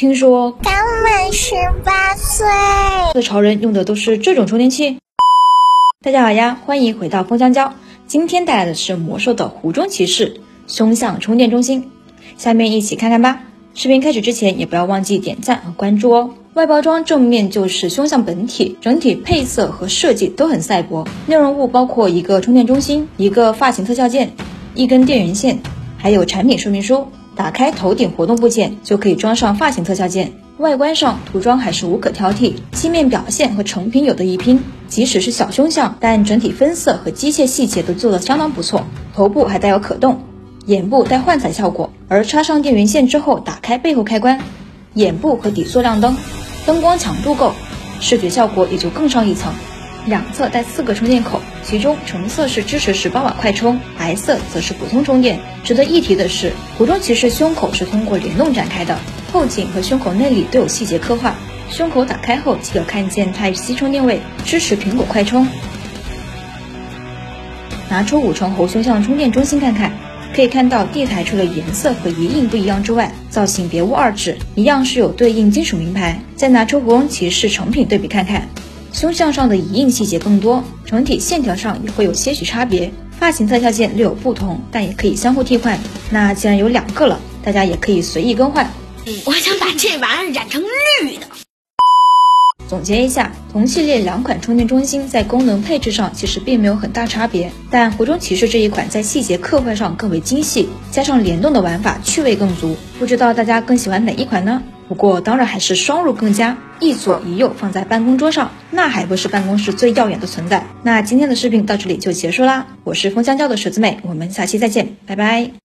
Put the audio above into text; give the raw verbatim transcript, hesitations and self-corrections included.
听说刚满十八岁的潮人用的都是这种充电器。大家好呀，欢迎回到风香蕉。今天带来的是魔兽的湖中骑士凶相充电中心，下面一起看看吧。视频开始之前也不要忘记点赞和关注哦。外包装正面就是凶相本体，整体配色和设计都很赛博。内容物包括一个充电中心、一个发型特效键、一根电源线，还有产品说明书。打开头顶活动部件就可以装上发型特效键。外观上涂装还是无可挑剔，漆面表现和成品有得一拼。即使是小凶相，但整体分色和机械细节都做得相当不错。头部还带有可动，眼部带幻彩效果，而插上电源线之后打开背后开关，眼部和底座亮灯，灯光强度够，视觉效果也就更上一层。两侧带四个充电口，其中橙色是支持十八瓦快充，白色则是普通充电。值得一提的是，湖中骑士胸口是通过联动展开的，后颈和胸口内里都有细节刻画。胸口打开后即可看见 Type C 充电位，支持苹果快充。拿出五重猴胸像充电中心看看，可以看到地台除了颜色和一印不一样之外，造型别无二致，一样是有对应金属名牌。再拿出湖中骑士成品对比看看，胸像上的一印细节更多，整体线条上也会有些许差别。发型特效键略有不同，但也可以相互替换。那既然有两个了，大家也可以随意更换。 我想把这玩意儿染成绿的。 总结一下，同系列两款充电中心在功能配置上其实并没有很大差别，但湖中骑士这一款在细节刻画上更为精细，加上联动的玩法趣味更足。不知道大家更喜欢哪一款呢？不过当然还是双入更佳，一左一右放在办公桌上，那还不是办公室最耀眼的存在。那今天的视频到这里就结束啦，我是风香蕉的蛇子妹，我们下期再见，拜拜。